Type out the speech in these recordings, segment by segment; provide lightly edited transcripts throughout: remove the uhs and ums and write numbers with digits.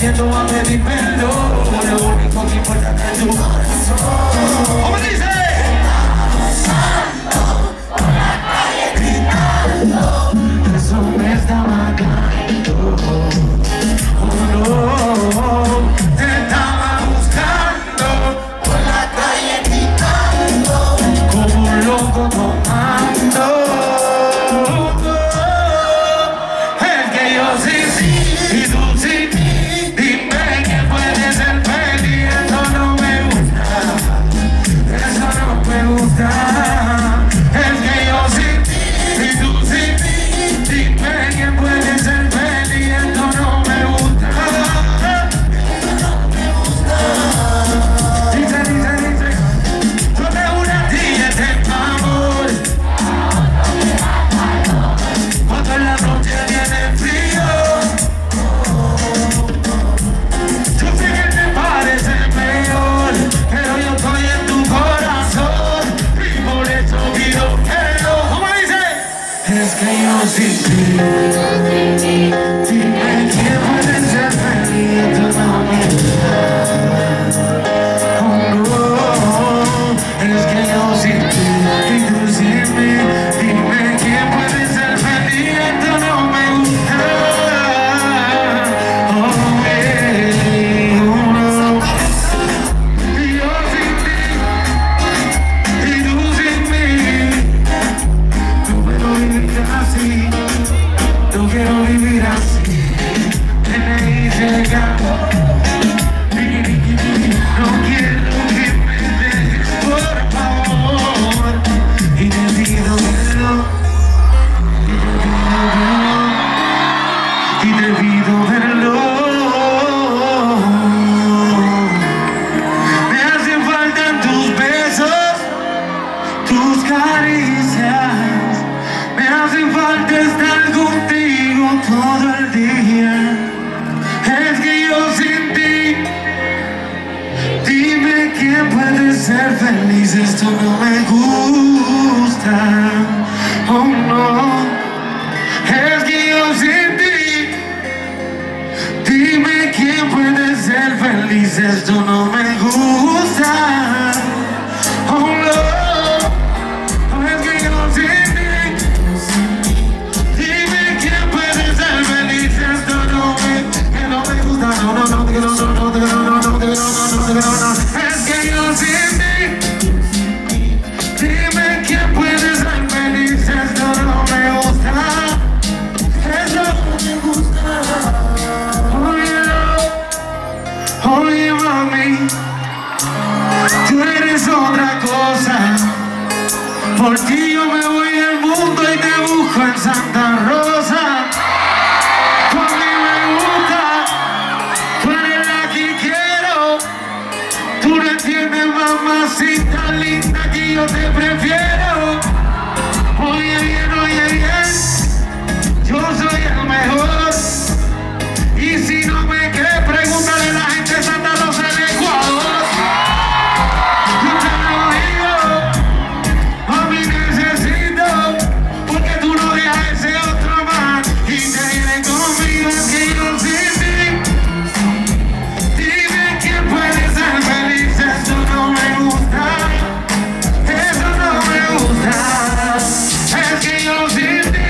yendo a pedir perdón. Lo único que importa es tu corazón. ¿Cómo dice? Por la calle gritando, eso me está matando. Oh no, te estaba buscando por la calle gritando, como un loco tomando. Es que yo sin ti y tú sin mí, dime que puede ser feliz. Eso no me gusta, eso no me gusta. Es que yo sin ti y tú sin mí, dime que puede ser feliz. Esto no me gusta, eso no me gusta. Dice, yo te juro a ti ese amor. Cuando en la noche tiene frío, yo sé que te parece mejor, pero yo estoy en tu corazón y por eso quiero. ¿Cómo dice? Es que yo sin ti, dime quién puede ser feliz. Esto no me gusta. Oh no, es que yo sin ti y tú sin mí, dime quién puede ser feliz. Esto no me gusta. Oh, y yo sin ti y tú sin mí, no puedo vivir así, no quiero vivir así. No quiero que me dejes, por favor, y te pido perdón, y te pido perdón. Me hacen falta tus besos, tus caricias, me hacen falta estar contigo todo el día. Es que yo sin ti, dime quién puede ser feliz. Esto no me gusta, oh no. Es que yo sin ti, dime quién puede ser feliz. Esto no me gusta, oh no. Es que yo sin ti, dime quién puede ser feliz. Esto no me gusta, no. Es que yo sin ti, dime quién puede ser feliz. Esto no me gusta, eso no me gusta. Oye mami, tú eres otra cosa. Por ti yo me voy al mundo y te busco en Santa Rosa. Tú a mí me gusta, tú eres la que quiero. Tú no entiendes, mamacita linda, que yo te prefiero. Oye bien, yo soy el mejor. Y si no me crees, pregúntale a la gente de Santa Rosa en Ecuador. Yo te lo digo, a mí necesito, porque tú no dejas ese otro más y te vienes conmigo. Es que yo sin ti, dime quién puede ser feliz. Esto no me gusta, eso no me gusta. Es que yo sin ti,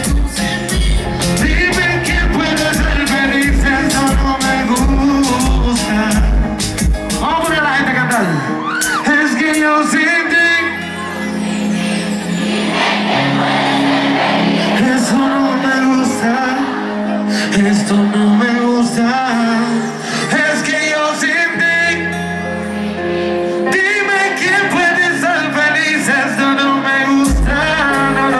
dime quién puede ser feliz. Esto no me gusta. Vamos a poner a la gente a cantar. Es que yo sin ti, eso no me gusta, esto no me gusta. Es que yo sin ti, dime quién puede ser feliz. Esto no me gusta, no.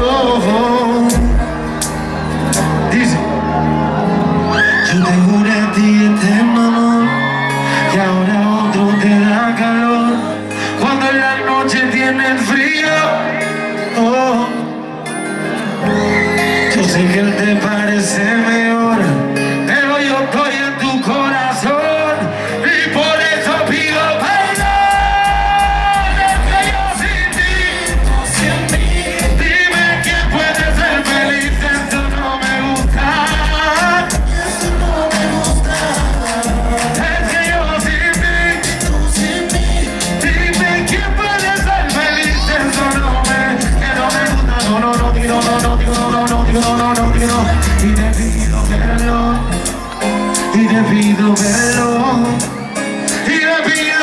Dice, yo te juré a ti eterno amor, y ahora otro te da calor. Cuando en la noche tienes frío, oh, yo sé que él te parece mejor, pero yo estoy en tu corazón y por eso pido perdón. Es que yo sin ti, dime quién puede ser feliz. Esto no me gusta, eso no me gusta. perdón y le pido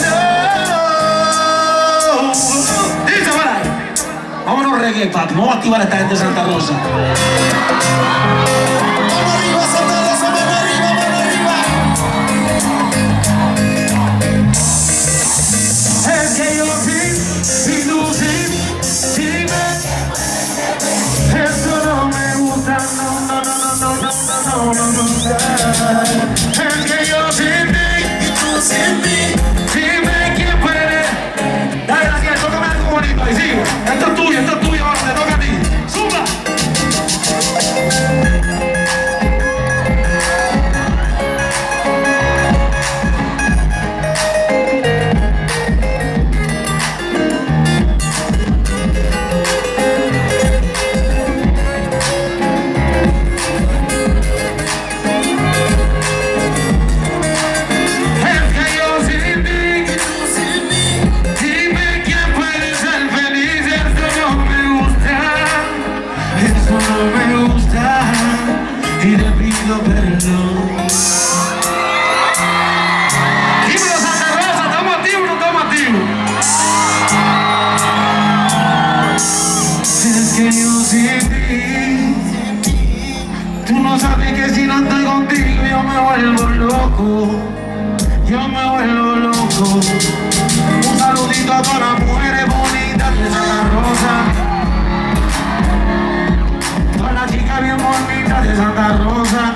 perdón. Dice por ahí. Vámonos reggae, papi. Vamos a activar a esta gente de Santa Rosa. Vamos arriba, Santa Rosa, vamos arriba, vamos arriba. Es que yo sí y tú sí, dime. Esto no me gusta, no. Es que yo sin ti y tú sin mí. Dime quién puede. Dale, Daniel, tócame algo bonito ahí, sigue. Esto es tuyo, ahora te toca a ti. ¡Zumba! Y le pido perdón. Dímelo, Santa Rosa, ¿estamos activos o no estamos activos? Es que yo sin ti, tú no sabes que si no estoy contigo yo me vuelvo loco. Yo me vuelvo loco. Un saludito a todas las mujeres bonitas de Santa Rosa. La chica bien bonita de Santa Rosa.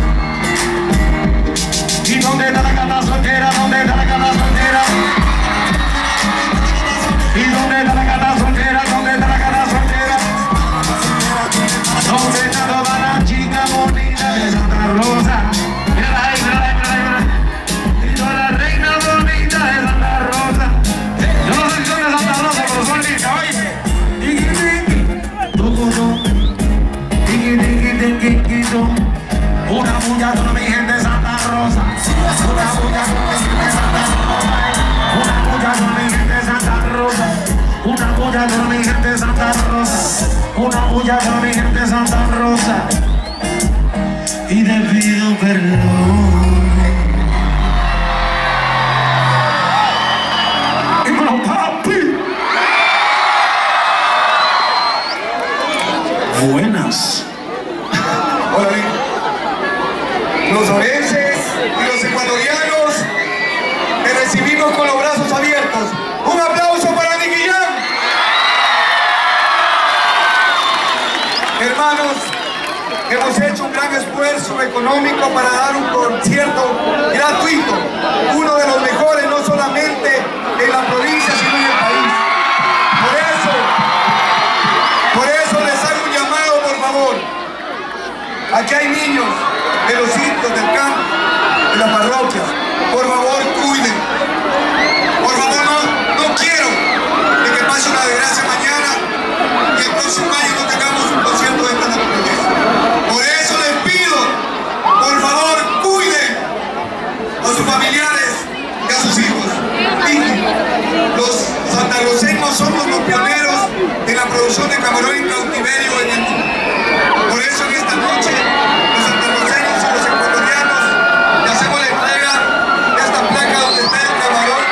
¿Y dónde está la gata soltera? ¿Dónde está la gata soltera? ¿Y dónde está la gata soltera? ¿Dónde está la gata soltera? ¿Dónde está toda la chica bonita de Santa Rosa? Mira ahí. Y toda la reina bonita de Santa Rosa. Yo no sé si son de Santa Rosa, pero son lindas, oye. Una bulla con mi gente de Santa Rosa. Una bulla con mi gente de Santa Rosa. Una bulla con mi gente de Santa Rosa. Una bulla con mi gente de Santa Rosa. Una bulla con mi gente de Santa Rosa. Y te pido perdón. ¡Dímelo, papi! Buenas. Hola, los orenses y los ecuatorianos te recibimos con los brazos abiertos. Un aplauso para Nicky Jam. Hermanos, hemos hecho un gran esfuerzo económico para dar un concierto gratuito, uno de los mejores no solamente en la provincia sino en el país. Por eso les hago un llamado, por favor. Aquí hay niños de los sitios, del campo, de las parroquias. Por favor, cuiden. Por favor, no quiero de que pase una desgracia mañana y el próximo año no tengamos un concierto de esta naturaleza. Por eso les pido, por favor, cuiden a sus familiares y a sus hijos. Y los santarroceños somos los pioneros en la producción de camarón en cautiverio en el mundo. Por eso en esta noche los santarroceños y los ecuatorianos le hacemos la entrega de esta placa donde está el camarón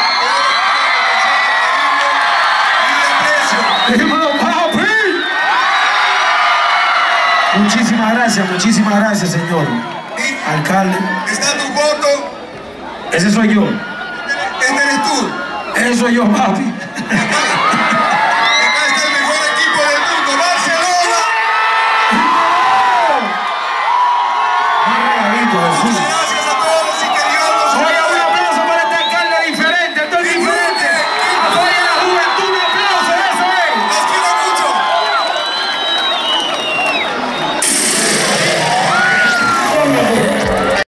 y de precio. Muchísimas gracias, señor alcalde. Está tu voto. Ese soy yo. Este eres tú. Ese soy yo, papi.